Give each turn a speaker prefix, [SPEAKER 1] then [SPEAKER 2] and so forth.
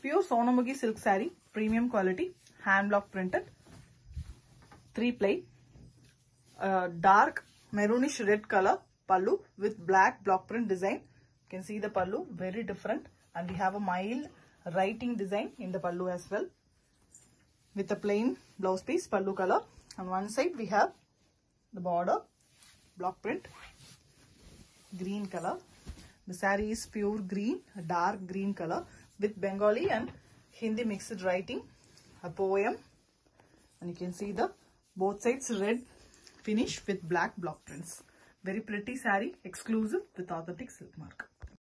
[SPEAKER 1] pure Sonamugi silk saree, premium quality, hand block printed, 3 ply, dark maroonish red color pallu with black block print design. You can see the pallu, very different, and we have a mild writing design in the pallu as well, with a plain blouse piece, pallu color. On one side we have the border, block print, green color. The saree is pure green, a dark green color with Bengali and Hindi mixed writing, a poem, and you can see the both sides red finish with black block prints. Very pretty saree, exclusive with authentic silk mark.